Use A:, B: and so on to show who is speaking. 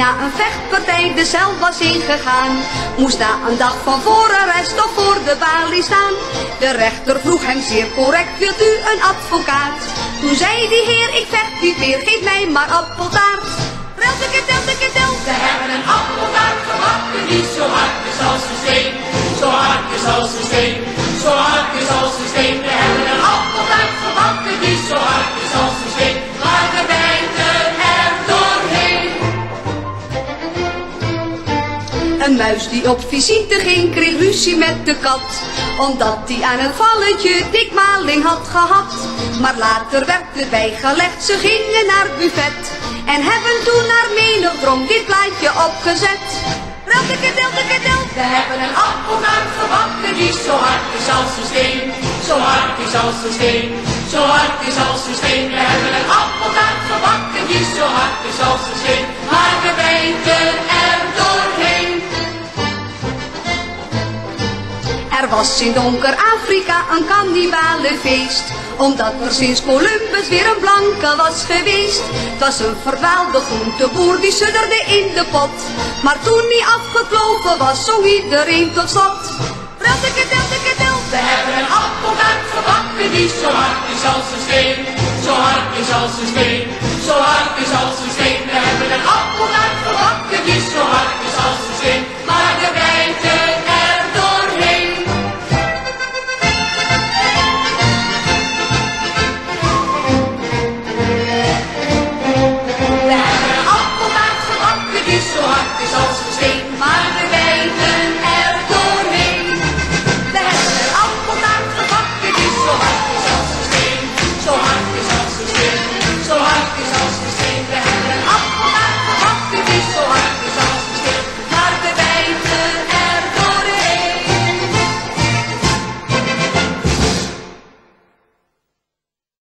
A: na een vechtpartij de cel was ingegaan. Moest na een dag van voorarrest nog voor de balie staan. De rechter vroeg hem zeer correct, wilt u een advocaat? Toen zei die heer, ik vecht niet meer, geef mij maar appeltaart. Relteketel, we hebben een appeltaart gebakken die zo hard is als een steen. Zo hard is als een steen, zo hard is als een steen. We hebben een appeltaart gebakken die zo hard is als een steen. Maar we bijten er doorheen. Een muis die op visite ging, kreeg ruzie met de kat. Omdat hij aan een valletje dikmaling had gehad. Maar later werd het bijgelegd, ze gingen naar het buffet. En hebben toen naar menig dronk dit plaatje opgezet. Relteketel, we hebben een appeltaart gebakken die zo hard is als een steen. Zo hard is als een steen, zo hard is als een steen. We hebben een appeltaart gebakken die zo hard is als een steen. Maar we bijten er doorheen. Er was in donker Afrika een kannibalenfeest. Omdat er sinds Columbus weer een blanke was geweest. Het was een verdwaalde groenteboer die sudderde in de pot. Maar toen hij afgekloven was, zong iedereen tot slot. Relteketel, we hebben een appeltaart gebakken die zo hard is als een steen. Zo hard is als een steen, zo hard is als een steen. We hebben een appeltaart gebakken die zo hard is als een steen. Maar de